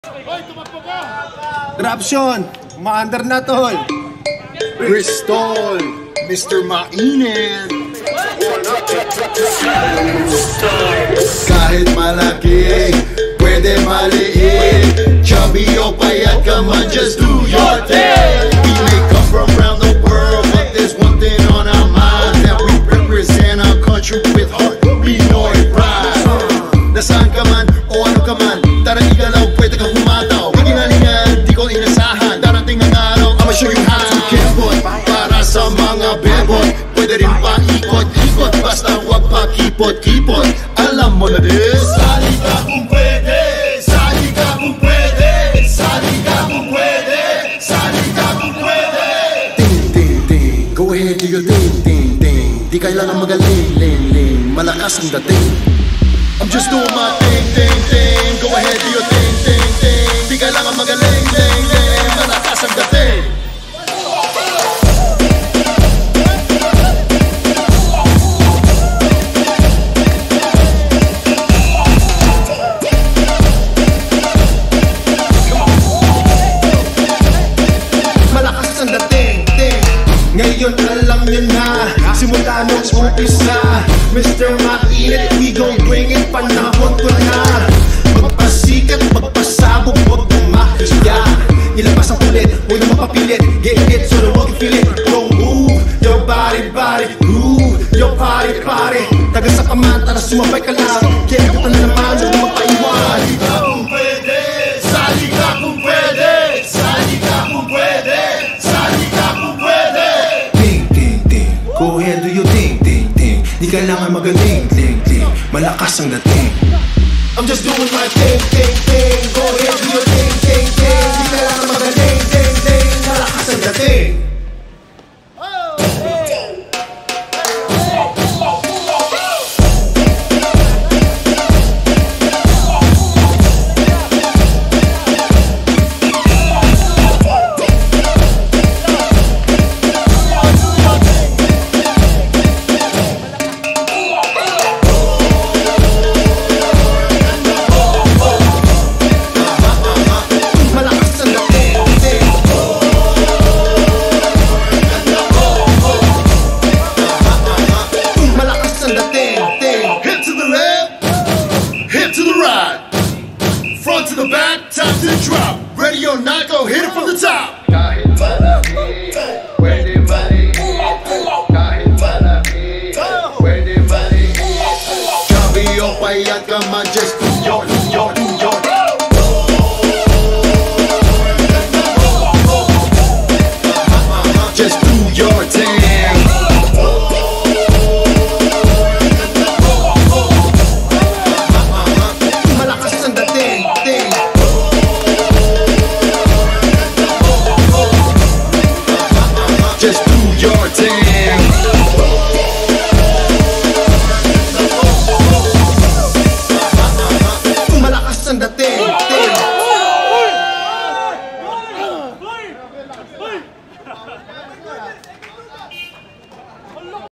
Eruption, maandar na tol. Bristol, Mr. Mainit. Kahit malaki, pwede maliit. Chubby o payat ka man, just do your thing. We may come from around the world, but there's one thing on our minds, that we represent our country with heart, Pinoy pride. Nasaan ka man o ano ka man, tara igalaw, pwede kang humataw. Iginalingan, di ko inasahan, darating ang araw, I'ma show you how to kembot. Para sa mga bebot, pwede rin paikot-ikot, basta huwag pakipot-kipot. Alam mo na this. Sali ka kung pwede, sali ka kung pwede, sali ka kung pwede, sali ka kung pwede. Ting, ting, ting, go ahead, do your thing, ting, ting. Di kailangan magaling, ling, ling, malakas ang dating. I'm just doing my thing, thing, thing. Go ahead, do your thing, thing, thing. Di kailangan magaling, ling, ling, malakas ang dating. Malakas ang dating, ting. Ngayon alam niyo na, simula nung umpisa, Mr. Mainit, we gon' bring it, panahon ko na. Magpasikat, magpasabog, huwag bumahiya. Ilabas ang kulit, huwag na mapapilit. Get it, so that wag feel it. Don't move, your body, body. Move, your body, body. Taga sa paman, tara sumabay ka lang. Kaya ka na naman, huwag na magpaiwan. Sali ka kung pwede, sali ka kung pwede, sali ka kung pwede, sali ka kung pwede. Ting, ting, ting, go ahead, do your thing, ting, ting. Di kailangan magaling, ting, ting, malakas ang dating. I'm just doing my thing, ting, ting. Go ahead, do your thing, ting, ting. Di kailangan magaling, ting, ting, malakas ang dating. Front to the back, top to the drop. Ready or not, go hit it from the top. Kahit malaki, pwede maliit. Kahit malaki, pwede maliit. Chubby o payat ka man, just do your, do your, do your. Just do your thing. Just do your thing.